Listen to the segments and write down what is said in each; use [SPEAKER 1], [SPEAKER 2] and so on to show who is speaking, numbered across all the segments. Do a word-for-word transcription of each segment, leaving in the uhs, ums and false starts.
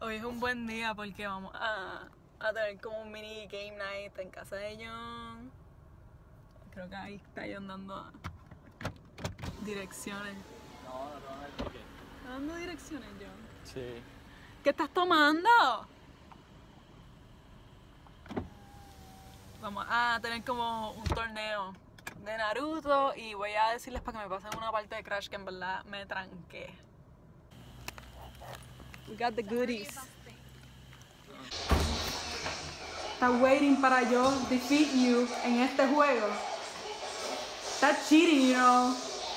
[SPEAKER 1] Hoy es un buen día porque vamos a, a tener como un mini game night en casa de John. Creo que ahí está John dando direcciones.
[SPEAKER 2] No, no te van a dar el ticket.
[SPEAKER 1] ¿Está dando direcciones, John?
[SPEAKER 2] Sí.
[SPEAKER 1] ¿Qué estás tomando? Vamos a tener como un torneo de Naruto y voy a decirles para que me pasen una parte de Crash que en verdad me tranqué. We got the goodies. Está waiting para yo defeat you en este juego. Está cheating, you know.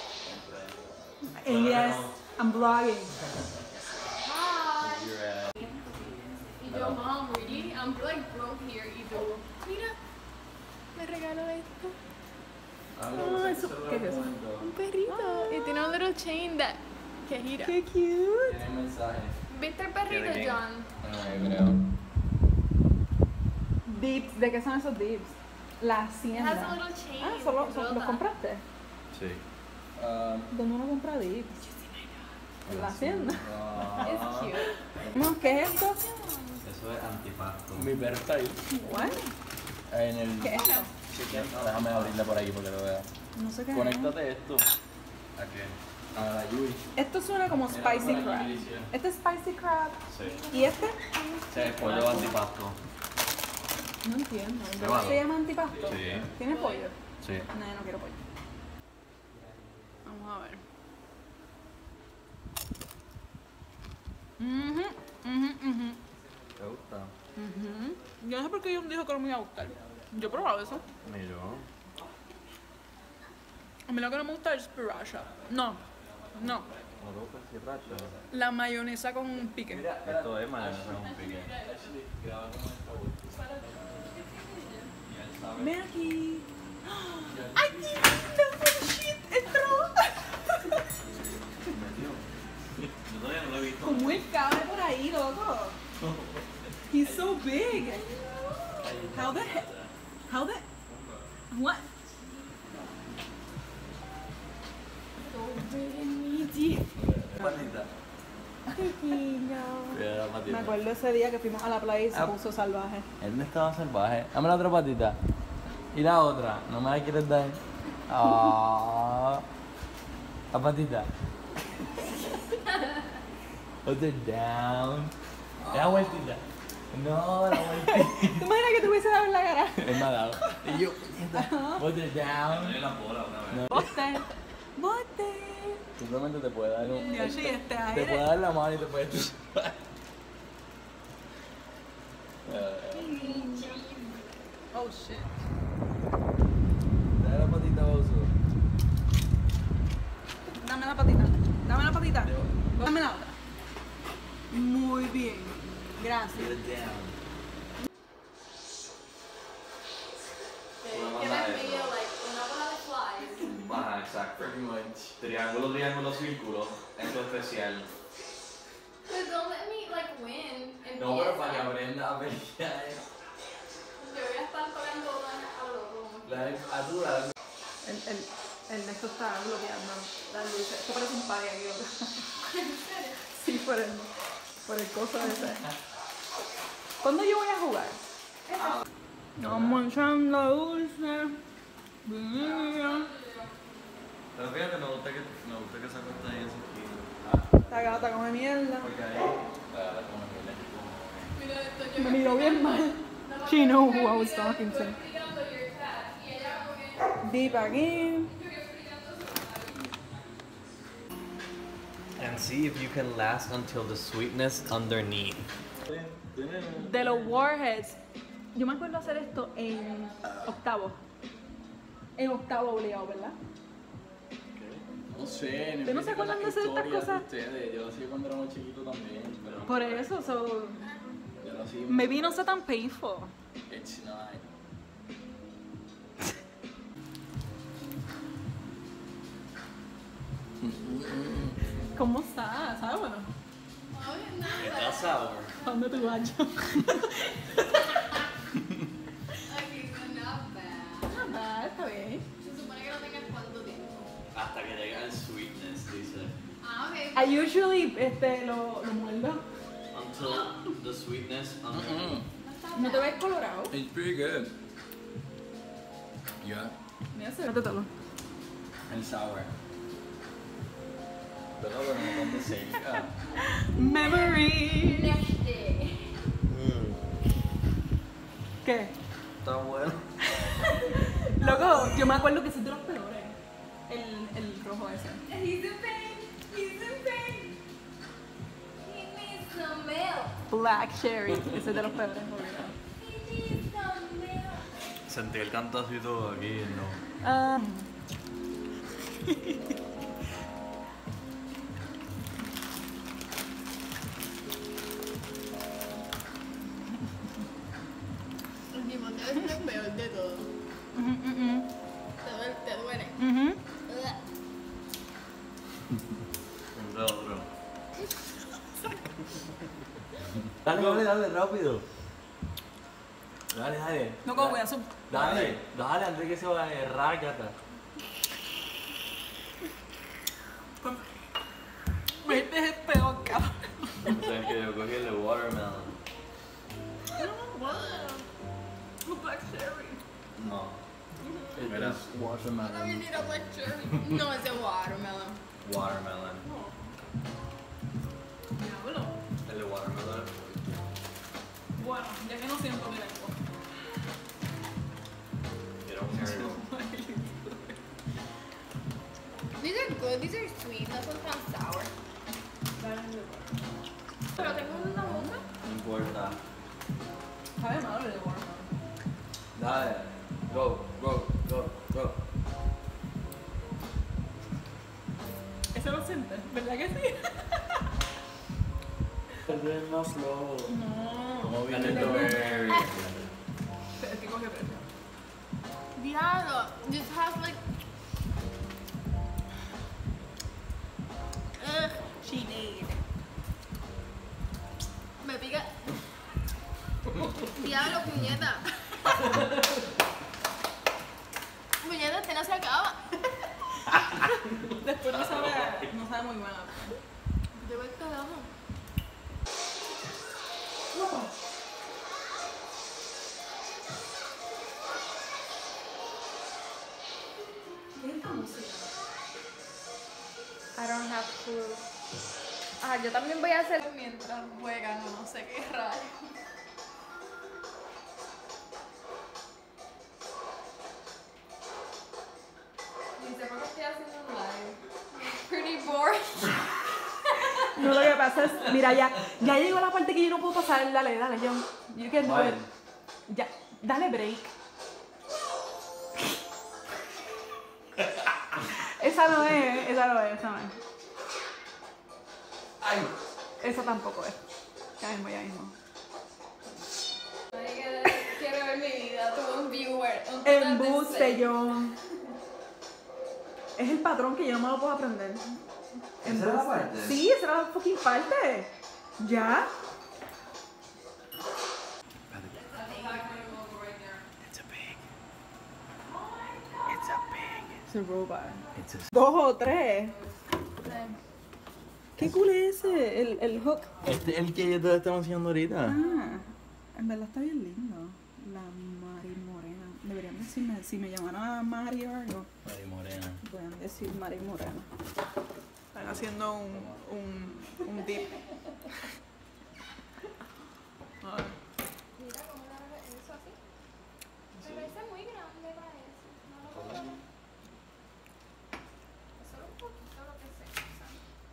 [SPEAKER 1] And yes, I'm vlogging.
[SPEAKER 3] Hi. Y yo, mom, really? I'm like broke here. Y yo, mira, me regaló esto. Oh, eso, ¿qué es eso? Un perrito. Y tiene un little chain that que gira.
[SPEAKER 1] Qué cute.
[SPEAKER 2] Tiene mensaje.
[SPEAKER 3] ¿Viste el perrito, John?
[SPEAKER 2] No, yo creo.
[SPEAKER 1] Dips, ¿de qué son esos dips? La
[SPEAKER 3] It has a
[SPEAKER 1] hacienda.
[SPEAKER 3] little chain.
[SPEAKER 1] Ah, solo,
[SPEAKER 3] que
[SPEAKER 1] solo- ¿los
[SPEAKER 3] flota.
[SPEAKER 1] compraste?
[SPEAKER 2] Sí. Um,
[SPEAKER 1] ¿Dónde uno compra dips? En la hacienda.
[SPEAKER 3] It's cute.
[SPEAKER 1] No, ¿qué es esto?
[SPEAKER 4] Eso es antipasto.
[SPEAKER 2] Mi perro está ahí.
[SPEAKER 1] What?
[SPEAKER 2] En el.
[SPEAKER 1] ¿Qué es esto?
[SPEAKER 2] chicken. Déjame abrirla por aquí porque lo vea.
[SPEAKER 1] No sé qué es.
[SPEAKER 2] Conéctate esto
[SPEAKER 4] ¿A qué?
[SPEAKER 2] a la Yui.
[SPEAKER 1] Esto suena como
[SPEAKER 2] Mira,
[SPEAKER 1] spicy
[SPEAKER 2] por aquí
[SPEAKER 1] crab.
[SPEAKER 2] dice.
[SPEAKER 1] Este es spicy crab.
[SPEAKER 4] Sí.
[SPEAKER 1] ¿Y este?
[SPEAKER 4] Sí, pollo antipasto.
[SPEAKER 1] No entiendo. ¿De
[SPEAKER 4] Cebado.
[SPEAKER 1] qué se llama antipasto?
[SPEAKER 4] Sí.
[SPEAKER 1] ¿Tiene pollo?
[SPEAKER 4] Sí.
[SPEAKER 1] No, yo no quiero pollo. Vamos a ver. Mhm, mhm, mhm.
[SPEAKER 4] ¿Te gusta?
[SPEAKER 1] Mhm. Yo no sé por qué John dijo que no me iba a gustar. Yo he probado eso.
[SPEAKER 4] Ni yo.
[SPEAKER 1] A mí lo que no me gusta es sriracha. No, no.
[SPEAKER 4] ¿No te gusta el sriracha?
[SPEAKER 1] La mayonesa con pique.
[SPEAKER 4] Esto es mayonesa con pique.
[SPEAKER 1] Ven aquí. ¡Ay, qué lindo! ¡Shit! ¡Entró!
[SPEAKER 4] Yo todavía no lo he visto.
[SPEAKER 1] ¿Cómo él cabe por ahí, loco? He's so big. How the heck? How the... What? So big and meaty.
[SPEAKER 4] Patita.
[SPEAKER 1] Pequeño.
[SPEAKER 4] Mira la
[SPEAKER 1] Me
[SPEAKER 4] patita.
[SPEAKER 1] acuerdo ese día que fuimos a la playa y se
[SPEAKER 2] Ah.
[SPEAKER 1] puso salvaje.
[SPEAKER 2] Él no estaba salvaje. Dame la otra patita. Y la otra. ¿No me la quieres dar? Ah. La patita. Put it down. La vueltita. No, la vueltita.
[SPEAKER 1] ¿Te imaginas que te hubiese dado en la cara?
[SPEAKER 2] Él me ha dado. Y yo, puñeta. Put it down.
[SPEAKER 4] Dale la bola una vez.
[SPEAKER 2] No.
[SPEAKER 1] ¡Bote! ¡Bote!
[SPEAKER 2] Simplemente te puede dar un.
[SPEAKER 1] Dios, y este
[SPEAKER 2] Te
[SPEAKER 1] aire.
[SPEAKER 2] puede dar la mano y te puede.
[SPEAKER 1] Oh shit.
[SPEAKER 2] Dale la patita, Bozo.
[SPEAKER 1] Dame la patita. Dame la patita. Dame la otra. Muy bien. Gracias.
[SPEAKER 4] Put it down.
[SPEAKER 3] Que me medio like una bola de flies.
[SPEAKER 4] Ajá, exacto.
[SPEAKER 2] Pretty much.
[SPEAKER 4] Triángulo, triángulo, círculo. Eso es especial.
[SPEAKER 3] But don't let me like win.
[SPEAKER 2] No, pero
[SPEAKER 3] Empieza.
[SPEAKER 2] para que aprenda a pelear.
[SPEAKER 3] Yo voy a estar tocando a lo loco.
[SPEAKER 2] La altura.
[SPEAKER 1] El, el, el Néstor está bloqueando las luces. Esto parece un party aquí, loco. Sí, por el, por el coso ese. ¿Cuándo yo voy a jugar? Vamos echando dulce. Bien.
[SPEAKER 4] Pero fíjate, me gusta que, me gusta que se acuesta ahí en ese esquina.
[SPEAKER 1] Esta gata come mierda.
[SPEAKER 4] Porque ahí. La como que le como.
[SPEAKER 3] Mira esto, yo
[SPEAKER 1] Me miró bien mal. She knew who I was talking to. Deep aquí.
[SPEAKER 4] And see if you can last until the sweetness underneath.
[SPEAKER 1] De los Warheads. Yo me acuerdo hacer esto en octavo. En octavo obligado, ¿verdad?
[SPEAKER 2] No sé,
[SPEAKER 1] ¿Ustedes no se acuerdan de hacer estas cosas?
[SPEAKER 2] Ustedes. Yo lo hacía cuando éramos chiquitos también, pero
[SPEAKER 1] Por eso, so,
[SPEAKER 2] yo lo hacía.
[SPEAKER 1] maybe no sea tan painful.
[SPEAKER 2] It's not.
[SPEAKER 1] ¿Cómo está? ¿Sabes? Bueno,
[SPEAKER 4] Está sour.
[SPEAKER 1] ¿dónde tu baño?
[SPEAKER 3] Okay, so not bad.
[SPEAKER 1] Nada, está bien.
[SPEAKER 3] Se supone que no tengas cuánto tiempo.
[SPEAKER 4] Hasta que llega el sweetness, dice.
[SPEAKER 3] Ah, ok.
[SPEAKER 1] I usually este, lo, lo muerdo.
[SPEAKER 4] until the sweetness underneath.
[SPEAKER 1] ¿No te ves colorado?
[SPEAKER 2] It's pretty good. Yeah.
[SPEAKER 1] Mira, se métetelo.
[SPEAKER 2] And sour. Pero bueno, no tan de seca.
[SPEAKER 1] Memory.
[SPEAKER 3] Next day.
[SPEAKER 4] Mmm,
[SPEAKER 1] ¿Qué?
[SPEAKER 4] está bueno.
[SPEAKER 1] Loco, yo me acuerdo que ese es de los peores. El, el rojo ese.
[SPEAKER 3] He's in pain. He's in pain. He needs some milk.
[SPEAKER 1] Black Cherry. Ese es de los peores, obligado.
[SPEAKER 3] He needs some milk.
[SPEAKER 4] Sentí el cantacito aquí, no.
[SPEAKER 1] Ah.
[SPEAKER 3] El limón debe ser el peor de todo.
[SPEAKER 1] Ujú, ujú,
[SPEAKER 3] Te duele. Te duele.
[SPEAKER 1] ujú.
[SPEAKER 3] Ugh.
[SPEAKER 4] Compré otro.
[SPEAKER 2] Dale, dale, dale, rápido. Dale, dale.
[SPEAKER 1] No, como voy a hacer.
[SPEAKER 2] Dale, dale, antes que se vaya a rácata.
[SPEAKER 1] Este es el peor, cabrón.
[SPEAKER 4] O sea, que yo cogí el de watermelon.
[SPEAKER 1] Black Cherry.
[SPEAKER 4] No.
[SPEAKER 2] Mira.
[SPEAKER 3] I
[SPEAKER 2] Watermelon.
[SPEAKER 3] need a black cherry. No, it's a watermelon.
[SPEAKER 4] Watermelon.
[SPEAKER 1] Diablo.
[SPEAKER 4] El de watermelon.
[SPEAKER 1] Bueno, ya que no siento mi lengua.
[SPEAKER 4] You don't carry it.
[SPEAKER 3] These are good. These are sweet. No son tan sour. Pero tengo una boca.
[SPEAKER 4] No importa.
[SPEAKER 1] Sabe malo el de watermelon.
[SPEAKER 2] Dale. Go, go, go, go.
[SPEAKER 1] Ese lo sientes, ¿verdad que sí?
[SPEAKER 2] Es más flojo.
[SPEAKER 1] No.
[SPEAKER 2] ¿Cómo
[SPEAKER 4] And
[SPEAKER 2] viene
[SPEAKER 4] it's
[SPEAKER 2] todo?
[SPEAKER 4] very.
[SPEAKER 1] Es que coge precio.
[SPEAKER 3] Diablo. This has like. Ugh.
[SPEAKER 1] She did.
[SPEAKER 3] Me pica. Diablo, puñeta. Puñeta, este no se acaba.
[SPEAKER 1] Después no sabe, no sabe muy buena.
[SPEAKER 3] Debo el carajo.
[SPEAKER 5] I don't have clue. Ah, yo también voy a hacer.
[SPEAKER 3] Mientras juegan o no sé qué rayo. Dice, ¿por qué estoy haciendo un live? Pretty boring.
[SPEAKER 1] No, lo que pasa es, mira, ya, ya llegó la parte que yo no puedo pasar. Dale, dale, John. You can do
[SPEAKER 2] Vale.
[SPEAKER 1] it. Ya, dale break. Esa no es, esa no es, esa no es.
[SPEAKER 2] Ay.
[SPEAKER 1] Esa tampoco es. Ya mismo, ya mismo.
[SPEAKER 3] Quiero ver mi vida, tuve un viewer. Un total de
[SPEAKER 1] Embuste,
[SPEAKER 3] seis.
[SPEAKER 1] John. Es el patrón que yo no me lo puedo aprender.
[SPEAKER 2] ¿Esa era la parte?
[SPEAKER 1] Sí, esa era la fucking parte. ¿Ya?
[SPEAKER 2] It's a pig. It's a pig.
[SPEAKER 1] Es un robot.
[SPEAKER 2] It's a...
[SPEAKER 1] Dos o tres. ¿Qué cool es ese? El, el hook.
[SPEAKER 2] Este es el que yo te estaba enseñando ahorita.
[SPEAKER 1] Ah, en verdad está bien lindo. La Mari Morena. Deberían decirme, si me llaman Mari o algo,
[SPEAKER 2] Mari Morena.
[SPEAKER 1] pueden decir Mari Morena. Están haciendo un, un, un dip. A ver.
[SPEAKER 3] Mira cómo le hago eso así. Pero ese es muy grande para eso. No lo puedo ver. Solo un poquito lo que se usa.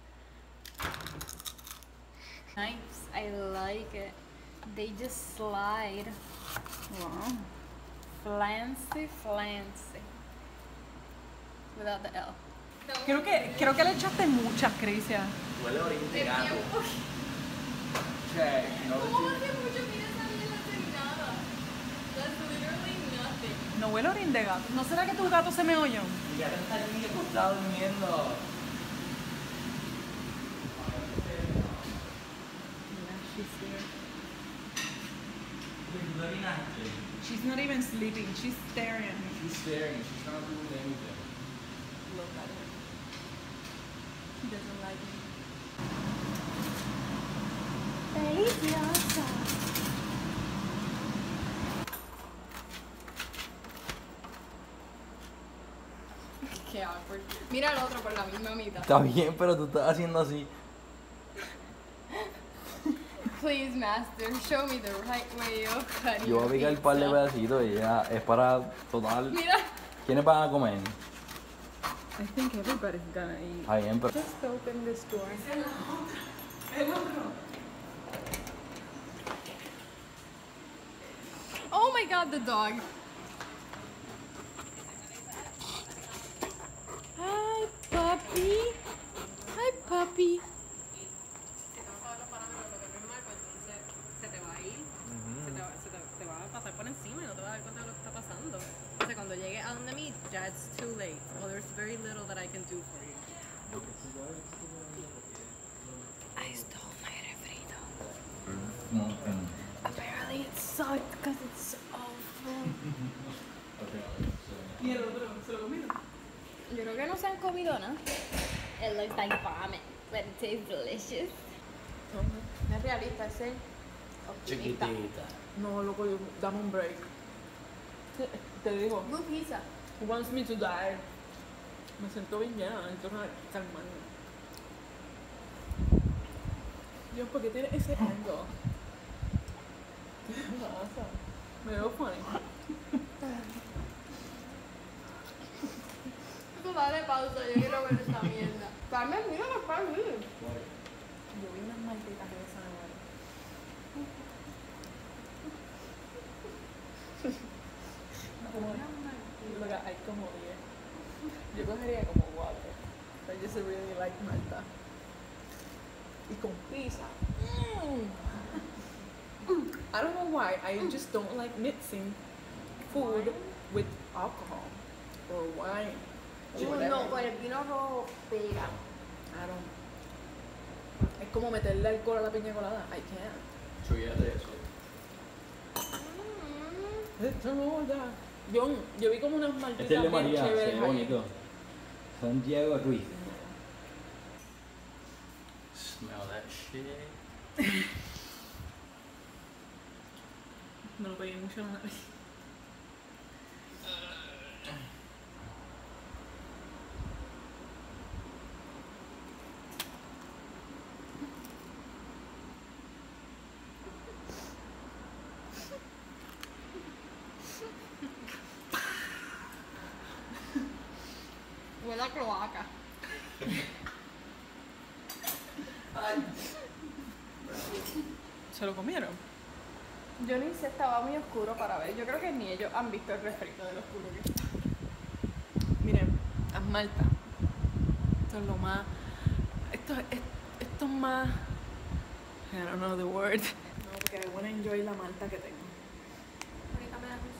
[SPEAKER 5] Nice. I like it. They just slide.
[SPEAKER 1] Wow.
[SPEAKER 5] Flancy, flancy. Without the L.
[SPEAKER 1] Creo que, creo que le echaste muchas, Crisia.
[SPEAKER 2] Huele a orín de
[SPEAKER 3] Es
[SPEAKER 2] gato.
[SPEAKER 3] bien poquito.
[SPEAKER 2] Check. No
[SPEAKER 3] ¿Cómo hace mucho que esa mierda no hace nada? That's literally nothing.
[SPEAKER 1] No huele a orín de gato. ¿No será que tu gato se me oyó?
[SPEAKER 2] Ya no está aquí acostado durmiendo.
[SPEAKER 1] Mira, she's here.
[SPEAKER 2] ¿Tú orinaste?
[SPEAKER 1] She's not even sleeping. She's staring at me.
[SPEAKER 2] She's staring. She's not doing anything.
[SPEAKER 1] Look at her. She doesn't like me.
[SPEAKER 5] Feliz
[SPEAKER 1] preciosa.
[SPEAKER 3] Qué awkward. Mira el otro por la misma mitad.
[SPEAKER 2] Está bien, pero tú estás haciendo así.
[SPEAKER 3] Please, master, show me the right way of cutting
[SPEAKER 2] Yo voy a
[SPEAKER 3] your
[SPEAKER 2] picar el par de
[SPEAKER 3] pizza.
[SPEAKER 2] pedacitos y ya es para total.
[SPEAKER 3] Mira.
[SPEAKER 2] ¿Quiénes van a comer?
[SPEAKER 1] I think everybody's gonna eat.
[SPEAKER 2] Está bien, pero.
[SPEAKER 1] Just open this door.
[SPEAKER 3] Oh my god, the dog. Hi, puppy. Hi, puppy.
[SPEAKER 6] Se te va a ir, se, te va, se te, te va a pasar por encima y no te vas a dar cuenta de lo que está pasando. Entonces cuando llegue a donde mí, ya it's too late. Well, there's very little that I can do for you. I stole my refrito.
[SPEAKER 3] Apparently it sucked because it's awful.
[SPEAKER 1] Y el otro, ¿se lo comieron?
[SPEAKER 5] Yo creo que no se han comido, ¿no? It looks like vomit, but it tastes delicious.
[SPEAKER 3] No es realista, es el optimista.
[SPEAKER 2] Chiquitita.
[SPEAKER 1] No, loco, yo- dame un break. Te, te digo,
[SPEAKER 3] Blue pizza.
[SPEAKER 1] who wants me to die? Me siento bien llena, necesito calmarme. Dios, ¿por qué tiene ese angle? ¿Qué pasa? Me veo funny.
[SPEAKER 3] Tú dale pausa, yo quiero ver esta mierda. Carmen, mira los pan.
[SPEAKER 1] Yo vi unas malditas de zanahoria. Como, look, hay como diez. Yo cogería como water. I just really like Malta. Y con pizza. Mm. I don't know why. I just don't like mixing food with alcohol or wine. Or
[SPEAKER 3] Uh,
[SPEAKER 1] whatever.
[SPEAKER 3] no, con el vino rojo pega.
[SPEAKER 1] I don't. Es como meterle alcohol a la piña colada. I can't.
[SPEAKER 2] Chúyate eso.
[SPEAKER 1] Esto no, ya. Yo, yo vi como unas malditas
[SPEAKER 2] Este es de
[SPEAKER 1] bien
[SPEAKER 2] María, se
[SPEAKER 1] chéveres
[SPEAKER 2] ve
[SPEAKER 1] ahí.
[SPEAKER 2] bonito. Santiago Ruiz. Smell that shit.
[SPEAKER 1] Me lo pegué mucho en la nariz.
[SPEAKER 3] Huele a cloaca.
[SPEAKER 1] ¿Se lo comieron?
[SPEAKER 3] Yo ni sé, estaba muy oscuro para ver. Yo creo que ni ellos han visto el refrito de lo oscuro que está.
[SPEAKER 1] Miren, las maltas. Esto es lo más. Esto, es, esto es más. I don't know the word. No, porque I wanna enjoy la malta que tengo.
[SPEAKER 3] Ahorita me das un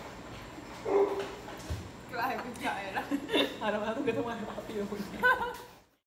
[SPEAKER 3] sitio. Clase, pichadera.
[SPEAKER 1] Ahora me da tú que tomar rápido. Porque...